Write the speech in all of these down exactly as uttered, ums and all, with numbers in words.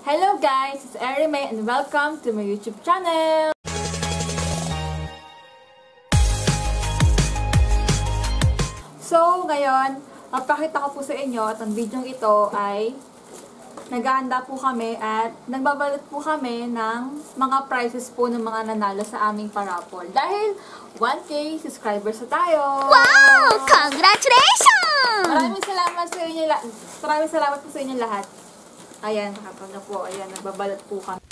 Hello guys, it's Erimay and welcome to my YouTube channel! So, ngayon, magpakita ko po sa inyo at ang video ito ay naghahanda po kami at nagbabalot po kami ng mga prizes po ng mga nanalo sa aming parapol. Dahil one K subscribers na tayo! Wow! Congratulations! Maraming salamat sa inyo, maraming salamat po sa inyo lahat. Ayan, kapag na po, ayan, nagbabalot po kami.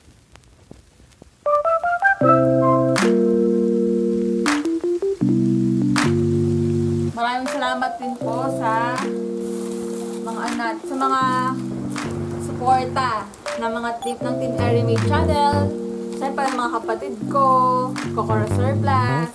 Maraming salamat din po sa mga anak, sa mga suporta ng mga tip ng Team Erimay Channel. Siyempre, mga kapatid ko, Kokora Surplus.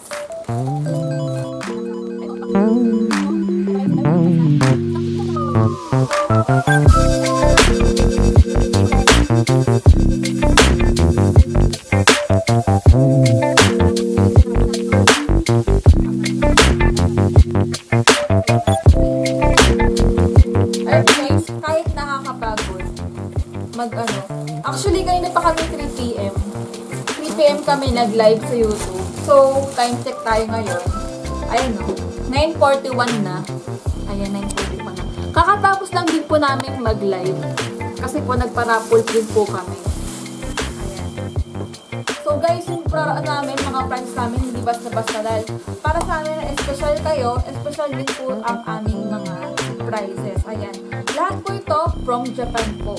Kahit nakakapagod mag ano, actually kanina pa kami three P M three P M kami nag-live sa YouTube. So, time check tayo ngayon. Ayun o, nine forty-one na. Ayan, nine forty-one na. Kakatapos lang din po namin mag-live. Kasi po nagparapol din po kami. Ayan. So guys, yung para namin, mga friends namin, hindi basta-basta dahil para sa amin, special kayo, special din po ang aming mga prizes. Ayan. Lahat po ito from Japan po.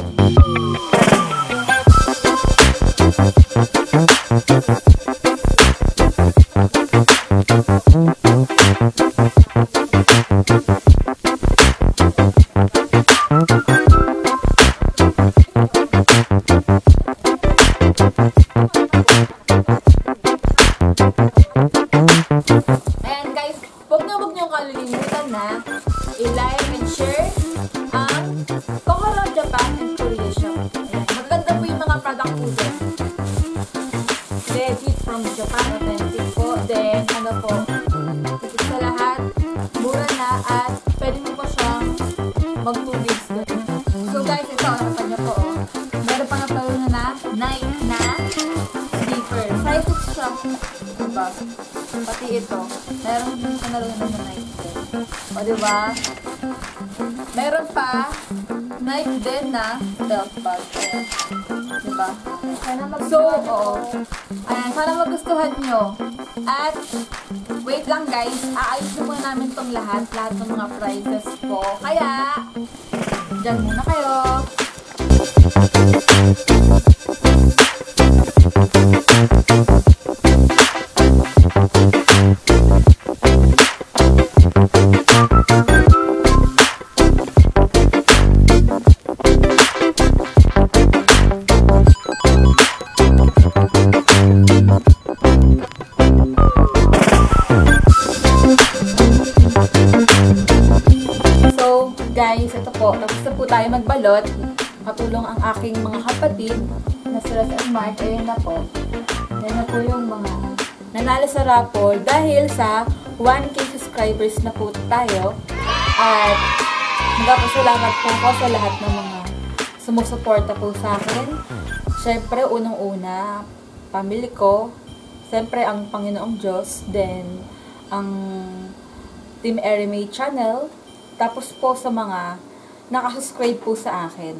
Ayan guys, huwag na huwag niyong kalilimutan na i-like and share ang Kokoro Japan and Korea Shop. Ayan, maganda po yung mga product po dyan. Legit from Japan, authentic po. Then, ano po, higit sa lahat, mura na at pwede mo po siyang mag-two weeks doon. So guys, ito, harapan niyo po. Oh. Meron pa nga pala na na night na sleeper. Size six siya. Diba? Pati ito. Meron din sa naroon na night din. O diba? Meron pa night din na belt bag. Ayan. Diba? So, oo. Ayan, sana magustuhan nyo. At, wait lang guys. Aayos muna namin tong lahat. Lahat ng mga prizes po. Kaya, dyan muna kayo. Guys, ito po. Tapos na po tayo magbalot. Katulong ang aking mga kapatid na sila sa March. Ayun na po. Ayun na po yung mga nanalo sa raffle dahil sa one K subscribers na po tayo. At magpapasalamat po ko sa lahat ng mga sumusuporta po sa akin. Siyempre, unang-una, pamilya ko. Siyempre, ang Panginoong Diyos. Then, ang Team Erimay Channel. Tapos po sa mga nakasubscribe po sa akin.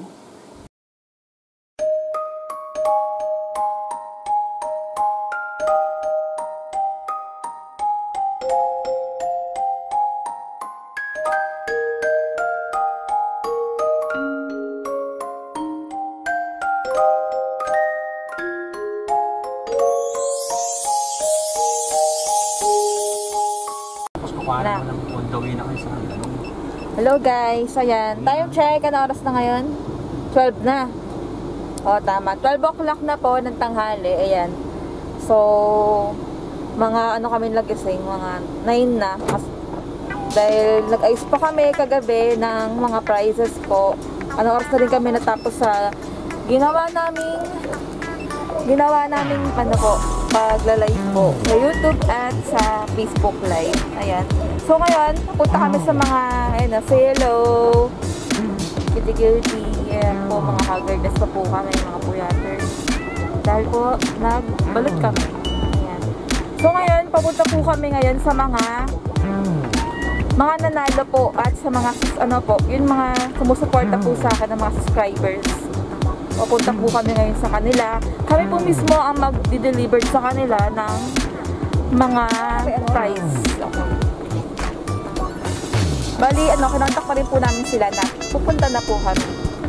Para mo lang po, gawin na kayo sa kanila. Hello guys, ayan. Time check, ano oras na ngayon? twelve na. O, tama. twelve o'clock na po ng tanghali. Ayan. So, mga ano kami nagising, mga nine na. Dahil nag-ayos pa kami kagabi ng mga prizes po. Ano oras na rin kami natapos sa ginawa namin ginawa namin ano po, pagla-live po sa YouTube at sa Facebook Live. Ayan. So ngayon, punta kami sa mga, ayun na, say hello. Kitty-kitty. Yeah. po, mga haggardness pa po kami, mga puyaters. Dahil po, nagbalot kami. Ayan. So ngayon, papunta po kami ngayon sa mga mga nanalo po at sa mga, ano po, yung mga sumusuporta po sa akin ng mga subscribers. Papunta po kami ngayon sa kanila. Kami po mismo ang mag-deliver sa kanila ng mga prize. Bali, ano, kinontak pa rin po namin sila na pupunta na po kami.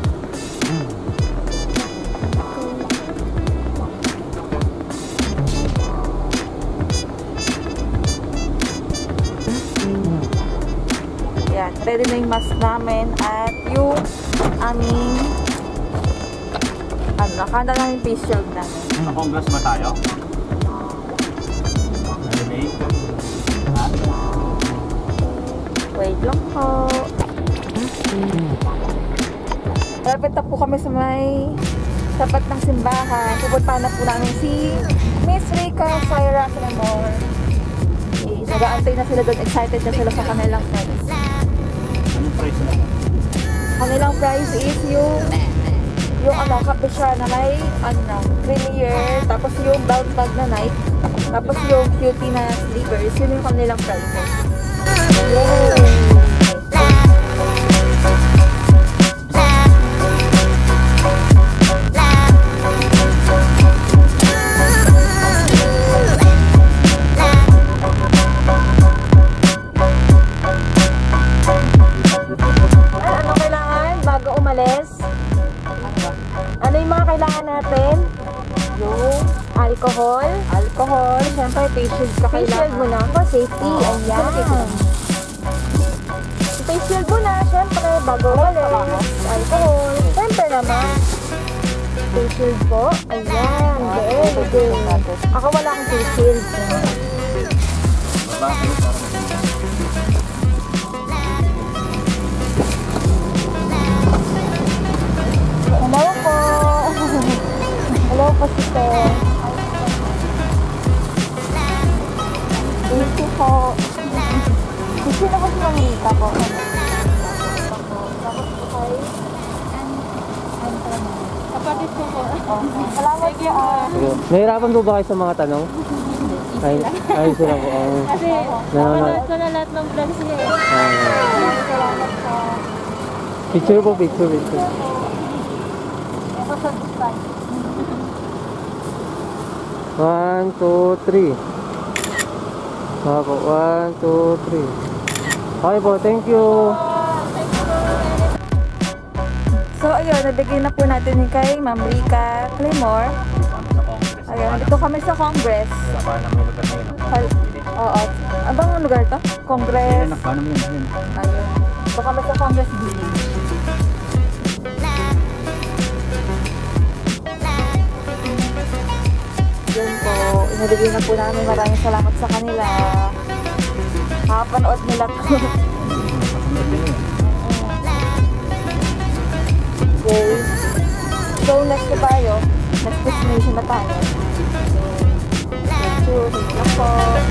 Yan, ready na yung mask namin at yung aming ano, nakanda na yung face shield namin. Sa Congress ba tayo? Ready? Ha? Wait lang po. Lapit na po kami sa may tapat ng simbahan. Pupunta na po namin si Miss Rica Syra Cremor. Okay, nag-aantay na sila doon. Excited na sila sa kanilang prize. Anong price na? Kanilang prize is yung yung ano, kape siya na may ano, creamier, tapos yung brown bag na night, tapos yung cutie na slippers, yun yung kanilang prizes. Yay! Ay, ano kailangan bago umalis? Ano yung mga kailangan natin? Yung alcohol. Alcohol. Siyempre, face shield ka kailangan. Face shield mo na for safety. Oh, ayan. Face shield mo na, siyempre, bago umalis. Alcohol. Siyempre naman. Face shield po. Ayan. Good. Good. Ako wala akong face shield. Baba, Hello po. Hello po, sister. Thank you po. Sino ko si Mamita po? Tapos po kayo? Kapatid ko po. Salamat po. Nahirapan po ba kayo sa mga tanong? Ay, ay sila po. Um, Kasi napanood ko na lahat ng vlogs niya eh. Salamat po. picture po, picture, picture. One, two, three. Okay po, one, two, three. Okay po, thank you. So ayun, nabigay na po natin ni kay Ma'am Rica Cremor. sa Congress. Ayun, dito kami sa Congress. Sa paano may lugar na yun? Hal- Oo. Abang lugar to? Congress. Ayun, paano mo yun? Ayun. Dito kami sa Congress Village. Yun po. Inabigay na po namin. Maraming salamat sa kanila. Nakapanood nila to. Okay. So, next na tayo. Next destination na tayo. Thank you. Thank you po.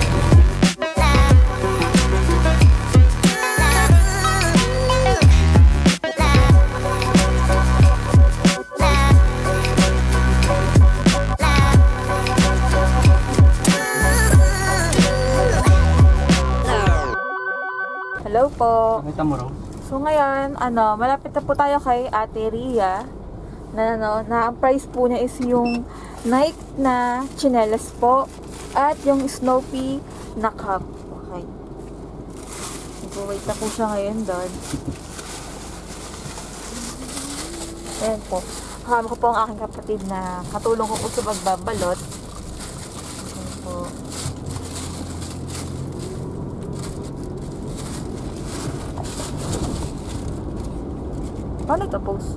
Hello po. Nakita mo raw? So ngayon, ano, malapit na po tayo kay Ate Ria. Na, ano, na ang price po niya is yung Nike na chinelas po at yung Snoopy na cup. Okay. Nag-wait na po siya ngayon doon. Ayan po. Kasama ko po ang aking kapatid na katulong ko po sa magbabalot. Ayan po. Paano ito post?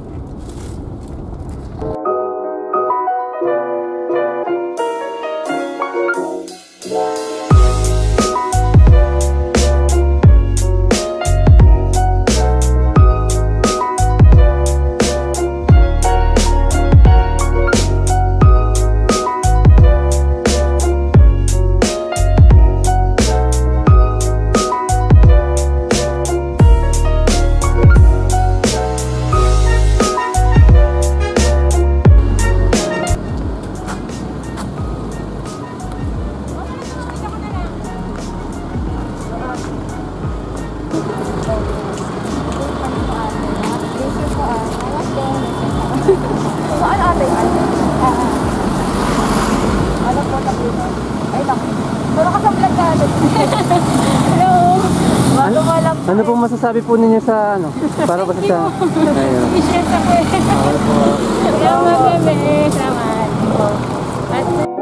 Hello. Bago mo lang. Ano pong masasabi po ninyo sa ano? Para ba sa ayun. I-share ako eh. Okay po. Salamat, bebe. Salamat. At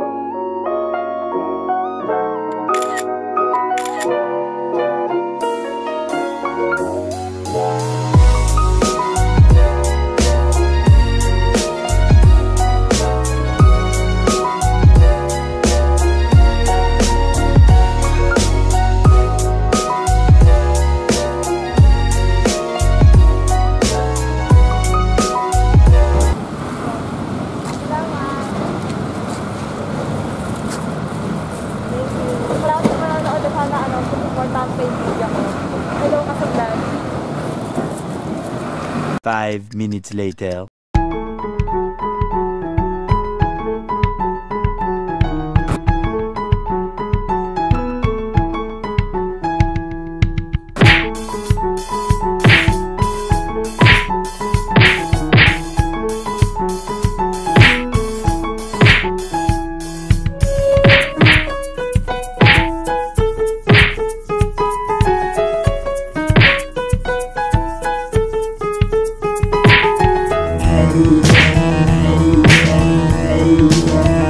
Five minutes later. Thank you.